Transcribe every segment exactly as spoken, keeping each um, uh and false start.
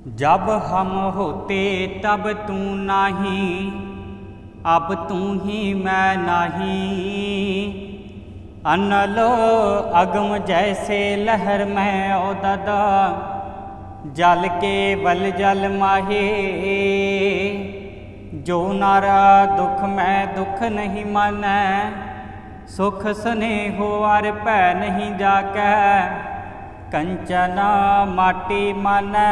जब हम होते तब तू नहीं, अब तू ही मैं नहीं। अनल अगम जैसे लहर में उदद, जल के बल जल माहे। जो नारा दुख में दुख नहीं मानै, सुख स्नेहो अर भै नहीं जाकै। कंचन माटी मानै,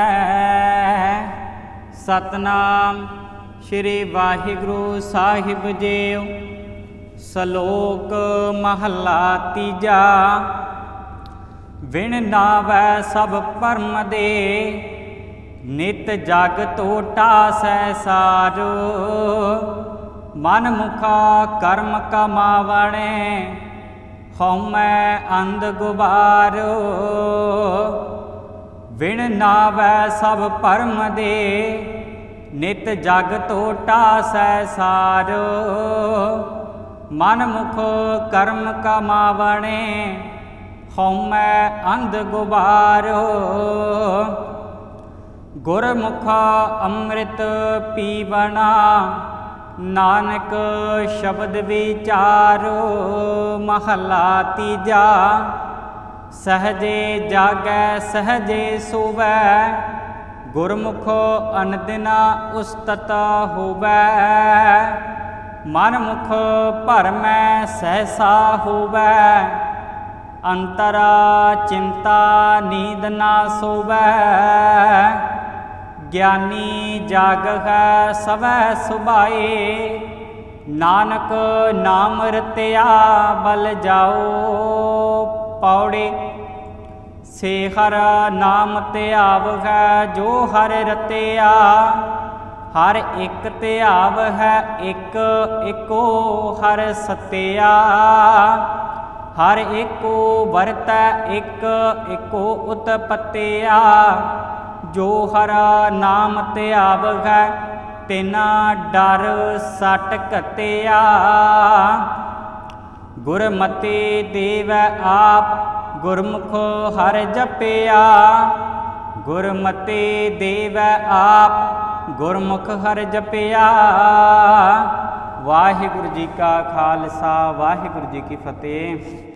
सतनाम श्री वाहिगुरु साहिब जीओ। सलोक महला तीजा। विण नावै सब परम दे, नित जग तोटा सै सारो। मन मुखा कर्म कमावणे, हौमै अंध गुबारो। विण नावै सब परम दे, नित जग तोटा सै सारो। मन मुख कर्म कमावणे, हौमै अंध गुबारो। गुरमुख अमृत पीवना, नानक शब्द विचारो। महला तीजा। सहजे जागै सहजे सोवै, गुरमुख अनदिना उस्तत होवै। मन मुख भरमै सहसा होवै, अंतरा चिंता नींद ना सोवै। ज्ञानी जाग है सवै सुभाए, नानक नाम रतिया बल जाओ। पौड़े से हर नाम त्याव है, जो हर रतिया। हर एक त्याव है एक एको हर सत्या। हर एको वरत एक एको उत्पत्तिया। जो हरा नाम त्याव है, तिना डर सट कतिया। गुरमति देवै आप, गुरमुख हर जपिया। गुरमति देवै आप, गुरमुख हर जपिया। वाहिगुरु जी का खालसा, वाहिगुरु जी की फतेह।